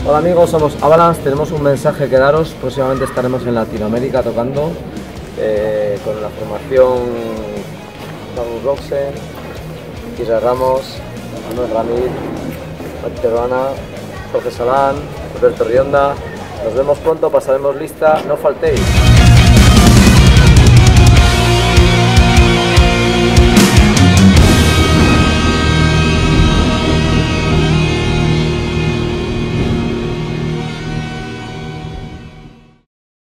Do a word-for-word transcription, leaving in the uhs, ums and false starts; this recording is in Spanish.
Hola amigos, somos Avalanche, tenemos un mensaje que daros. Próximamente estaremos en Latinoamérica tocando eh, con la formación Samu Roxen, Isra Ramos, Manuel Ramírez, Mati Teruana, Jorge Salán, Roberto Rionda. Nos vemos pronto, pasaremos lista, no faltéis.